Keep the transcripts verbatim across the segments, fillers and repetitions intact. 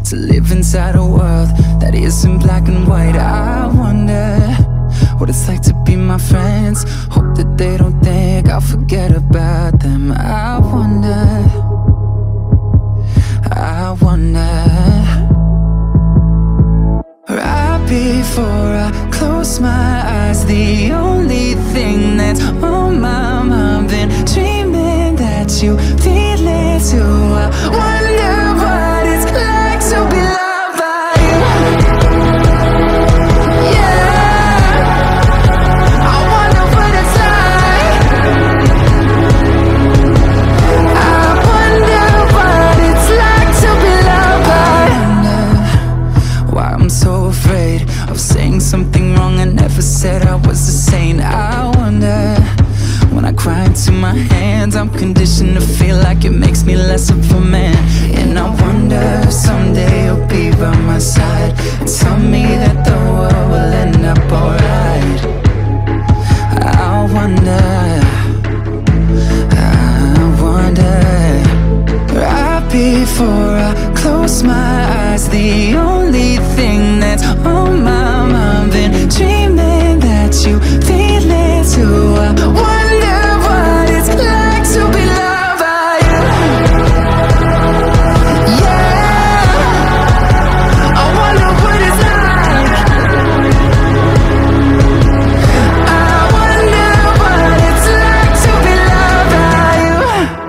to live inside a world that isn't black and white. I wonder what it's like to be my friends. Hope that they don't think I'll forget about them. I wonder, I wonder. Right before I close my eyes, the only thing that's on my mind, been dreaming that you feel it too. I wonder what it's like to be loved by you. Yeah, I wonder what it's like. I wonder what it's like to be loved by you. I wonder why I'm so afraid of saying something wrong I never said I was a saint. I wonder, when I cry into my hands, I'm conditioned to feel like it makes me less of a man. And I wonder if someday you'll be by my side and tell me that the world will end up alright. I wonder, I wonder. Right before I close my eyes, the only thing that's on my mind, been dreaming that you feel it too. I wonder what it's like to be loved by you. Yeah, I wonder what it's like. I wonder what it's like to be loved by you.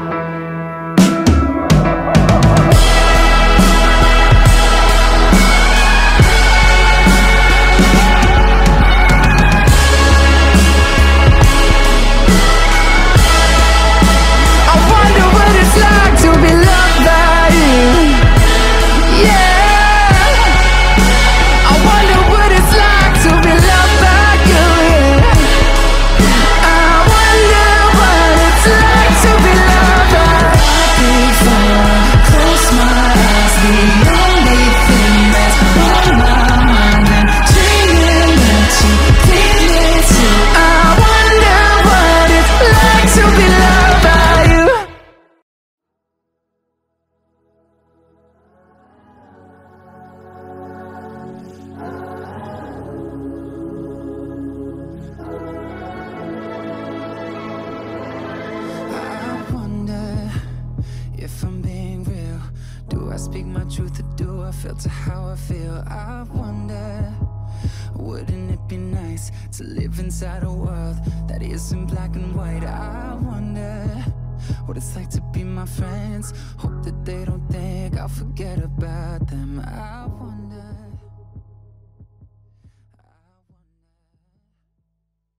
If I'm being real, do I speak my truth or do I filter how I feel? I wonder, wouldn't it be nice to live inside a world that isn't black and white? I wonder what it's like to be my friends. Hope that they don't think I'll forget about them. I wonder.